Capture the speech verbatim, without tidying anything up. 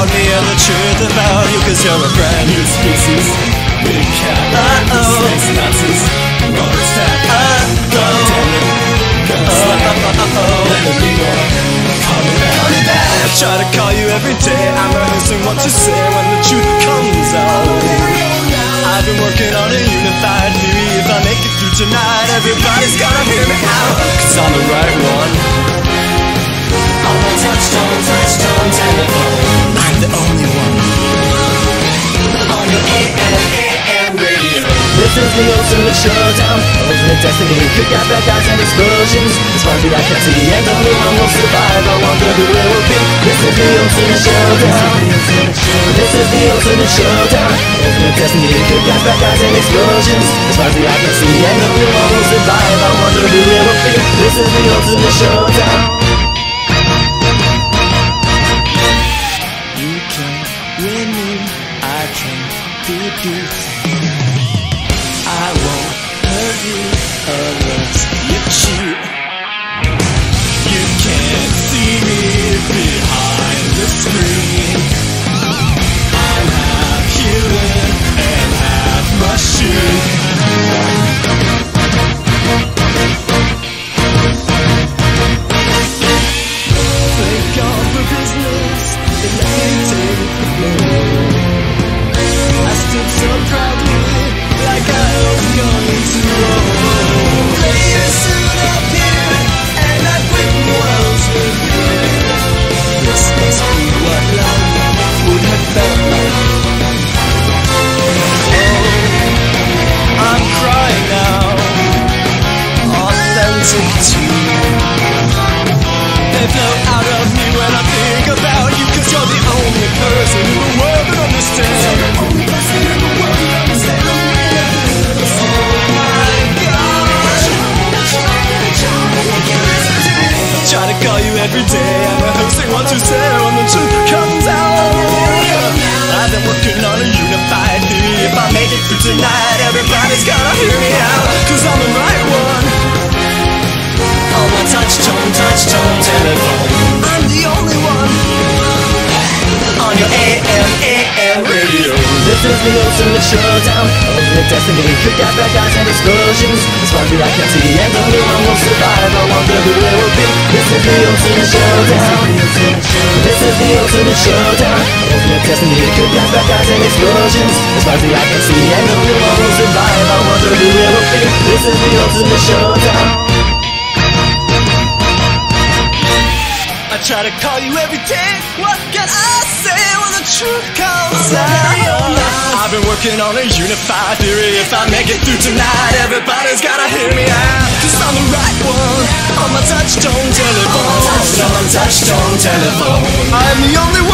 about me and the truth about you, cause you're a brand new species. Big cat, uh-oh, space Nazis, Robert Stack, uh-oh, damn it, uh-oh, let it be more, call me back, call me back. I try to call you every day, I'm rehearsing what to say when the truth comes out. I've been working on a unified theory, if I make it through tonight, everybody's gonna hear me out, cause I'm the right one. On my touch-tone, touch-tone telephone, I'm the only one. On your A M, A M radio, this is the ultimate showdown. Ultimate destiny, kick out bad guys and explosions. As far as I can see, and only one will survive. I wonder who it will be. This is the ultimate showdown. This is the ultimate showdown. Ultimate destiny, kick out bad guys and explosions. As far as I can see, and only one will survive. I wonder who it will be. This is the ultimate showdown. You can't win me, I can't defeat. I won't hurt you unless you cheat. You can't see me behind the screen. I'm half human and half machine. Thank God for business, it let me take the floor. I stood so proudly, like I was going to roll. Lay your suit up here, and I quit worlds with you. This must be what love would have felt like. Oh, I'm crying now, authentic tears. They flow out of me when I think about you, cause you're the only person in the world that understands. You're the only person in the world that understands. I try to call you every day, I'm rehearsing what to say when the truth comes out. I've been working on a unified theory, if I make it through tonight, everybody's gotta hear me out, cause I'm the right one. On my touch-tone, touch-tone telephone, I'm the only one. On your A M, A M radio, this is the ultimate showdown. Ultimate destiny, kick out bad guys and explosions. As far as I can see, and only one will survive. I wonder who it will be. This is the ultimate showdown. This is the ultimate showdown. Ultimate destiny, kick out bad guys and explosions. As far as I can see, and only one will survive. I wonder who it will be. This is the ultimate showdown. I try to call you every day, what can I say when the truth comes out? I've been working on a unified theory, if I make it through tonight, everybody's gotta hear me out, cause I'm the right one. On my touch-tone telephone, on my touch-tone telephone, I'm the only one.